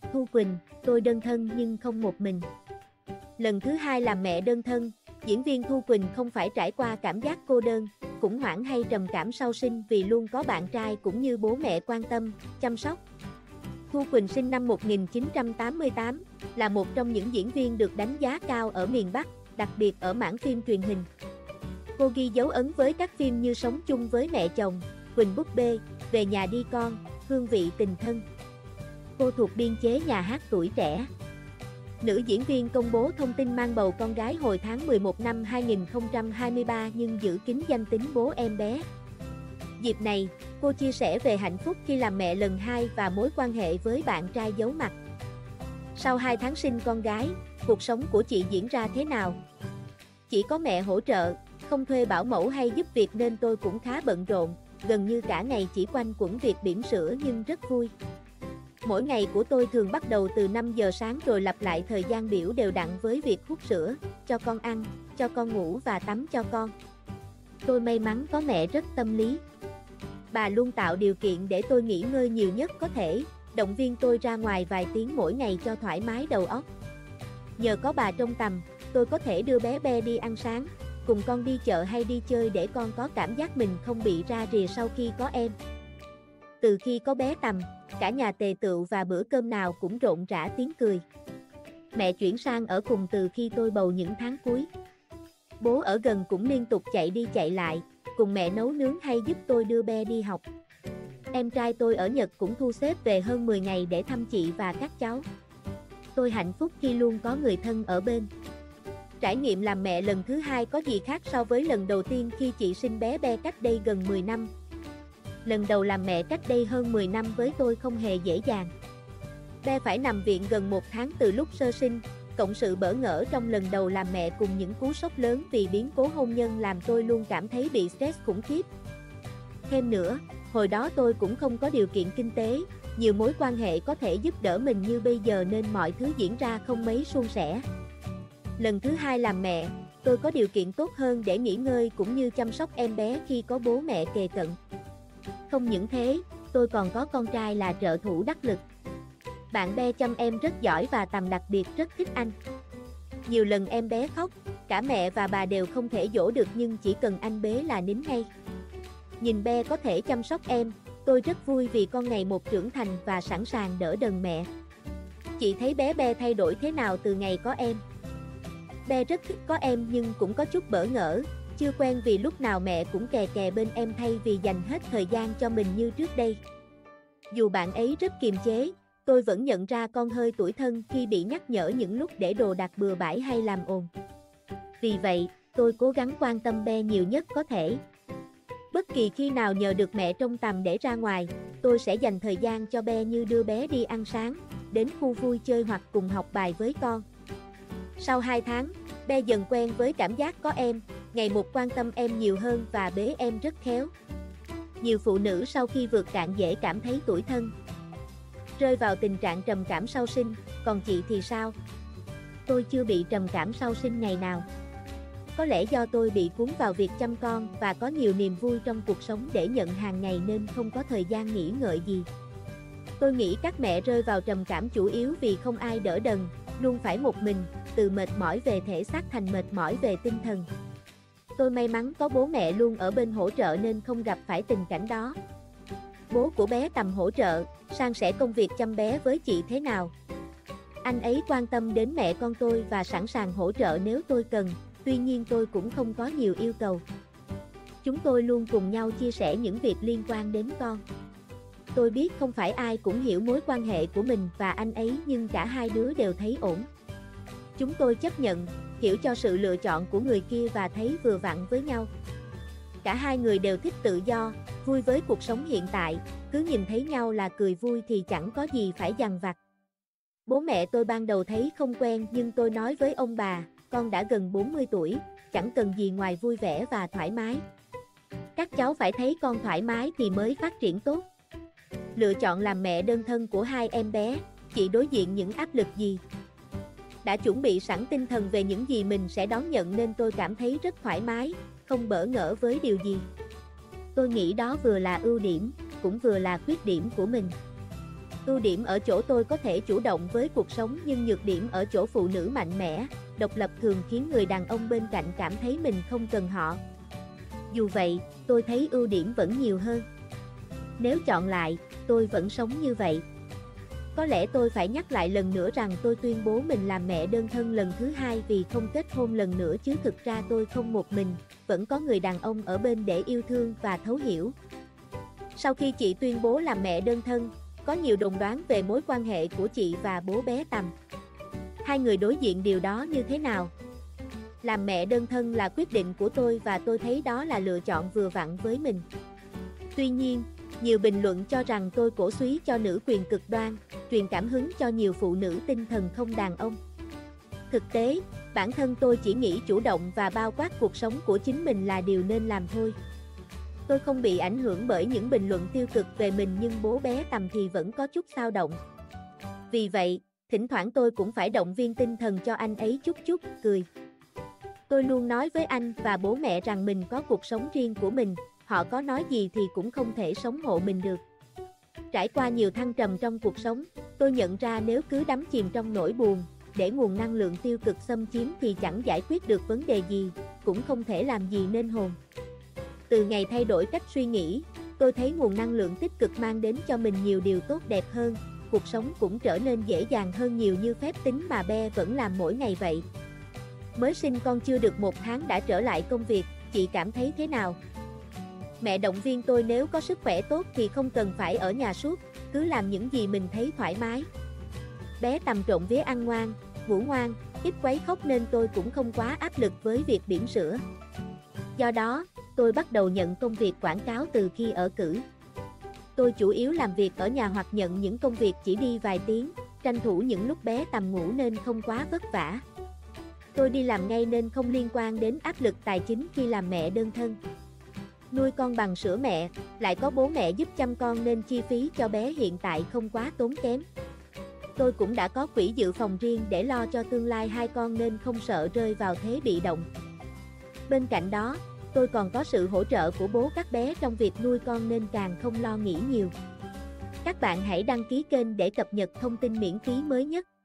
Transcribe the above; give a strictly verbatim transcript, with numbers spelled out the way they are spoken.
Thu Quỳnh, tôi đơn thân nhưng không một mình. Lần thứ hai làm mẹ đơn thân, diễn viên Thu Quỳnh không phải trải qua cảm giác cô đơn, khủng hoảng hay trầm cảm sau sinh vì luôn có bạn trai cũng như bố mẹ quan tâm, chăm sóc. Thu Quỳnh sinh năm một nghìn chín trăm tám mươi tám, là một trong những diễn viên được đánh giá cao ở miền Bắc, đặc biệt ở mảng phim truyền hình. Cô ghi dấu ấn với các phim như Sống chung với mẹ chồng, Quỳnh búp bê, Về nhà đi con, Hương vị tình thân. Cô thuộc biên chế nhà hát Tuổi Trẻ. Nữ diễn viên công bố thông tin mang bầu con gái hồi tháng mười một năm hai nghìn không trăm hai mươi ba nhưng giữ kín danh tính bố em bé. Dịp này, cô chia sẻ về hạnh phúc khi làm mẹ lần hai và mối quan hệ với bạn trai giấu mặt. Sau hai tháng sinh con gái, cuộc sống của chị diễn ra thế nào? Chỉ có mẹ hỗ trợ, không thuê bảo mẫu hay giúp việc nên tôi cũng khá bận rộn, gần như cả ngày chỉ quanh quẩn việc bỉm sữa nhưng rất vui. Mỗi ngày của tôi thường bắt đầu từ năm giờ sáng rồi lặp lại thời gian biểu đều đặn với việc hút sữa, cho con ăn, cho con ngủ và tắm cho con. Tôi may mắn có mẹ rất tâm lý. Bà luôn tạo điều kiện để tôi nghỉ ngơi nhiều nhất có thể, động viên tôi ra ngoài vài tiếng mỗi ngày cho thoải mái đầu óc. Nhờ có bà trong tầm, tôi có thể đưa bé Be đi ăn sáng, cùng con đi chợ hay đi chơi để con có cảm giác mình không bị ra rìa sau khi có em. Từ khi có bé Tầm, cả nhà tề tựu và bữa cơm nào cũng rộn rã tiếng cười. Mẹ chuyển sang ở cùng từ khi tôi bầu những tháng cuối. Bố ở gần cũng liên tục chạy đi chạy lại, cùng mẹ nấu nướng hay giúp tôi đưa Be đi học. Em trai tôi ở Nhật cũng thu xếp về hơn mười ngày để thăm chị và các cháu. Tôi hạnh phúc khi luôn có người thân ở bên. Trải nghiệm làm mẹ lần thứ hai có gì khác so với lần đầu tiên khi chị sinh bé Be cách đây gần mười năm. Lần đầu làm mẹ cách đây hơn mười năm với tôi không hề dễ dàng. Be phải nằm viện gần một tháng từ lúc sơ sinh, cộng sự bỡ ngỡ trong lần đầu làm mẹ cùng những cú sốc lớn vì biến cố hôn nhân làm tôi luôn cảm thấy bị stress khủng khiếp. Thêm nữa, hồi đó tôi cũng không có điều kiện kinh tế, nhiều mối quan hệ có thể giúp đỡ mình như bây giờ nên mọi thứ diễn ra không mấy suôn sẻ. Lần thứ hai làm mẹ, tôi có điều kiện tốt hơn để nghỉ ngơi cũng như chăm sóc em bé khi có bố mẹ kề cận. Không những thế, tôi còn có con trai là trợ thủ đắc lực. Bạn Be chăm em rất giỏi và Tầm đặc biệt rất thích anh. Nhiều lần em bé khóc, cả mẹ và bà đều không thể dỗ được nhưng chỉ cần anh bế là nín ngay. Nhìn Be có thể chăm sóc em, tôi rất vui vì con ngày một trưởng thành và sẵn sàng đỡ đần mẹ. Chị thấy bé Be thay đổi thế nào từ ngày có em? Be rất thích có em nhưng cũng có chút bỡ ngỡ, chưa quen vì lúc nào mẹ cũng kè kè bên em thay vì dành hết thời gian cho mình như trước đây. Dù bạn ấy rất kiềm chế, tôi vẫn nhận ra con hơi tủi thân khi bị nhắc nhở những lúc để đồ đạc bừa bãi hay làm ồn. Vì vậy, tôi cố gắng quan tâm Be nhiều nhất có thể. Bất kỳ khi nào nhờ được mẹ trong tầm để ra ngoài, tôi sẽ dành thời gian cho Be như đưa bé đi ăn sáng, đến khu vui chơi hoặc cùng học bài với con. Sau hai tháng, Be dần quen với cảm giác có em, ngày một quan tâm em nhiều hơn và bế em rất khéo. Nhiều phụ nữ sau khi vượt cạn dễ cảm thấy tủi thân, rơi vào tình trạng trầm cảm sau sinh, còn chị thì sao? Tôi chưa bị trầm cảm sau sinh ngày nào. Có lẽ do tôi bị cuốn vào việc chăm con và có nhiều niềm vui trong cuộc sống để nhận hàng ngày nên không có thời gian nghĩ ngợi gì. Tôi nghĩ các mẹ rơi vào trầm cảm chủ yếu vì không ai đỡ đần, luôn phải một mình, từ mệt mỏi về thể xác thành mệt mỏi về tinh thần. Tôi may mắn có bố mẹ luôn ở bên hỗ trợ nên không gặp phải tình cảnh đó. Bố của bé Tầm hỗ trợ, san sẻ công việc chăm bé với chị thế nào? Anh ấy quan tâm đến mẹ con tôi và sẵn sàng hỗ trợ nếu tôi cần, tuy nhiên tôi cũng không có nhiều yêu cầu. Chúng tôi luôn cùng nhau chia sẻ những việc liên quan đến con. Tôi biết không phải ai cũng hiểu mối quan hệ của mình và anh ấy nhưng cả hai đứa đều thấy ổn. Chúng tôi chấp nhận, hiểu cho sự lựa chọn của người kia và thấy vừa vặn với nhau. Cả hai người đều thích tự do, vui với cuộc sống hiện tại, cứ nhìn thấy nhau là cười vui thì chẳng có gì phải dằn vặt. Bố mẹ tôi ban đầu thấy không quen nhưng tôi nói với ông bà, con đã gần bốn mươi tuổi, chẳng cần gì ngoài vui vẻ và thoải mái. Các cháu phải thấy con thoải mái thì mới phát triển tốt. Lựa chọn làm mẹ đơn thân của hai em bé, chị đối diện những áp lực gì? Đã chuẩn bị sẵn tinh thần về những gì mình sẽ đón nhận nên tôi cảm thấy rất thoải mái, không bỡ ngỡ với điều gì. Tôi nghĩ đó vừa là ưu điểm, cũng vừa là khuyết điểm của mình. Ưu điểm ở chỗ tôi có thể chủ động với cuộc sống, nhưng nhược điểm ở chỗ phụ nữ mạnh mẽ, độc lập thường khiến người đàn ông bên cạnh cảm thấy mình không cần họ. Dù vậy, tôi thấy ưu điểm vẫn nhiều hơn. Nếu chọn lại, tôi vẫn sống như vậy. Có lẽ tôi phải nhắc lại lần nữa rằng tôi tuyên bố mình làm mẹ đơn thân lần thứ hai vì không kết hôn lần nữa, chứ thực ra tôi không một mình, vẫn có người đàn ông ở bên để yêu thương và thấu hiểu. Sau khi chị tuyên bố làm mẹ đơn thân, có nhiều đồn đoán về mối quan hệ của chị và bố bé Tầm. Hai người đối diện điều đó như thế nào? Làm mẹ đơn thân là quyết định của tôi và tôi thấy đó là lựa chọn vừa vặn với mình. Tuy nhiên, nhiều bình luận cho rằng tôi cổ súy cho nữ quyền cực đoan, truyền cảm hứng cho nhiều phụ nữ tinh thần không đàn ông. Thực tế, bản thân tôi chỉ nghĩ chủ động và bao quát cuộc sống của chính mình là điều nên làm thôi. Tôi không bị ảnh hưởng bởi những bình luận tiêu cực về mình, nhưng bố bé Tầm thì vẫn có chút xao động. Vì vậy, thỉnh thoảng tôi cũng phải động viên tinh thần cho anh ấy chút chút, cười. Tôi luôn nói với anh và bố mẹ rằng mình có cuộc sống riêng của mình, họ có nói gì thì cũng không thể sống hộ mình được. Trải qua nhiều thăng trầm trong cuộc sống, tôi nhận ra nếu cứ đắm chìm trong nỗi buồn, để nguồn năng lượng tiêu cực xâm chiếm thì chẳng giải quyết được vấn đề gì, cũng không thể làm gì nên hồn. Từ ngày thay đổi cách suy nghĩ, tôi thấy nguồn năng lượng tích cực mang đến cho mình nhiều điều tốt đẹp hơn, cuộc sống cũng trở nên dễ dàng hơn nhiều như phép tính mà Be vẫn làm mỗi ngày vậy. Mới sinh con chưa được một tháng đã trở lại công việc, chị cảm thấy thế nào? Mẹ động viên tôi nếu có sức khỏe tốt thì không cần phải ở nhà suốt, cứ làm những gì mình thấy thoải mái. Bé Tầm trộn vía ăn ngoan, ngủ ngoan, ít quấy khóc nên tôi cũng không quá áp lực với việc bỉm sữa. Do đó, tôi bắt đầu nhận công việc quảng cáo từ khi ở cữ. Tôi chủ yếu làm việc ở nhà hoặc nhận những công việc chỉ đi vài tiếng, tranh thủ những lúc bé Tầm ngủ nên không quá vất vả. Tôi đi làm ngay nên không liên quan đến áp lực tài chính khi làm mẹ đơn thân. Nuôi con bằng sữa mẹ, lại có bố mẹ giúp chăm con nên chi phí cho bé hiện tại không quá tốn kém. Tôi cũng đã có quỹ dự phòng riêng để lo cho tương lai hai con nên không sợ rơi vào thế bị động. Bên cạnh đó, tôi còn có sự hỗ trợ của bố các bé trong việc nuôi con nên càng không lo nghĩ nhiều. Các bạn hãy đăng ký kênh để cập nhật thông tin miễn phí mới nhất.